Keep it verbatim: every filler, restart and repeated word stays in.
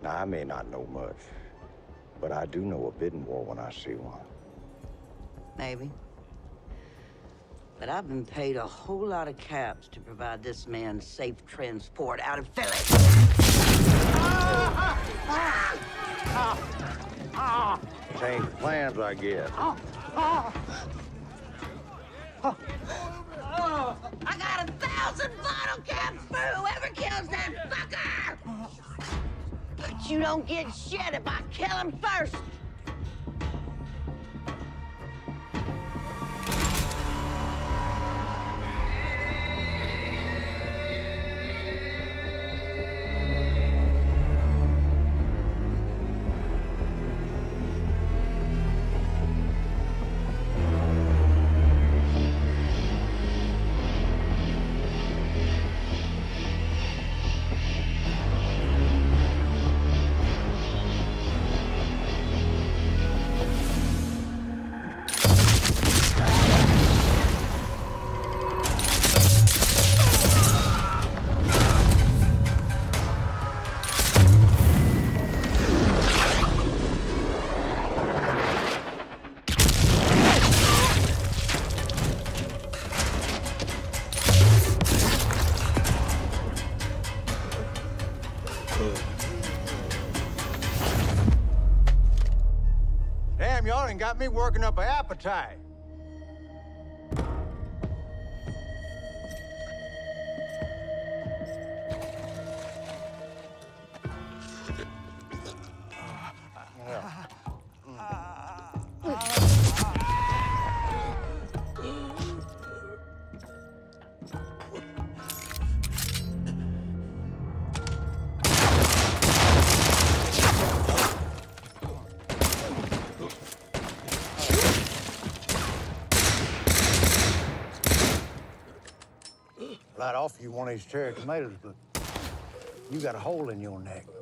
Now, I may not know much, but I do know a bidding war when I see one. Maybe. But I've been paid a whole lot of caps to provide this man safe transport out of Philly. Change plans, I guess. I got a thousand bottle caps for whoever kills that fucker! But you don't get shit if I kill him first! Damn, y'all ain't got me working up an appetite. I'd offer you one of these cherry tomatoes, but you got a hole in your neck.